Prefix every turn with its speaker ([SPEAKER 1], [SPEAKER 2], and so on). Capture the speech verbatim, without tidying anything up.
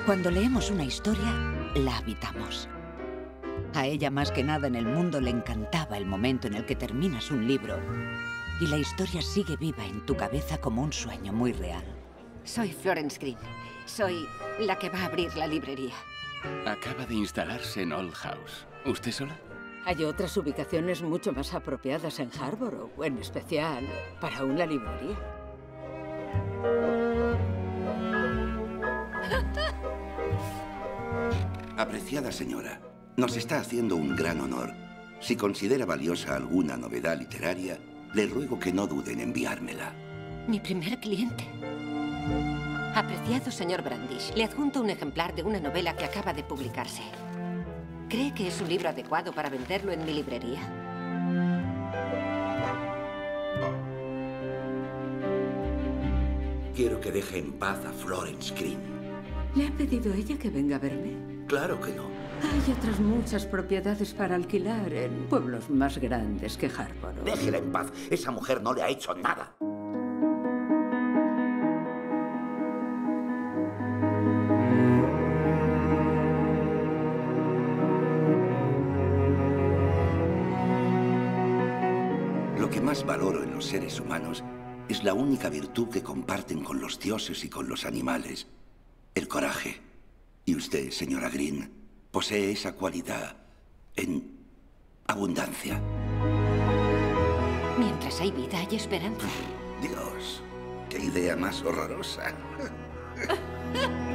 [SPEAKER 1] Cuando leemos una historia, la habitamos. A ella más que nada en el mundo le encantaba el momento en el que terminas un libro y la historia sigue viva en tu cabeza como un sueño muy real.
[SPEAKER 2] Soy Florence Green. Soy la que va a abrir la librería.
[SPEAKER 3] Acaba de instalarse en Old House. ¿Usted sola?
[SPEAKER 4] Hay otras ubicaciones mucho más apropiadas en Harborough, en especial para una librería.
[SPEAKER 5] Apreciada señora, nos está haciendo un gran honor. Si considera valiosa alguna novedad literaria, le ruego que no dude en enviármela.
[SPEAKER 2] Mi primer cliente. Apreciado señor Brandish, le adjunto un ejemplar de una novela que acaba de publicarse. ¿Cree que es un libro adecuado para venderlo en mi librería?
[SPEAKER 5] Quiero que deje en paz a Florence Green.
[SPEAKER 4] ¿Le ha pedido ella que venga a verme?
[SPEAKER 5] Claro que no.
[SPEAKER 4] Hay otras muchas propiedades para alquilar en pueblos más grandes que Harborough.
[SPEAKER 5] Déjela en paz. Esa mujer no le ha hecho nada. Lo que más valoro en los seres humanos es la única virtud que comparten con los dioses y con los animales: el coraje. Y usted, señora Green, posee esa cualidad en abundancia.
[SPEAKER 2] Mientras hay vida, hay esperanza.
[SPEAKER 5] Dios, qué idea más horrorosa.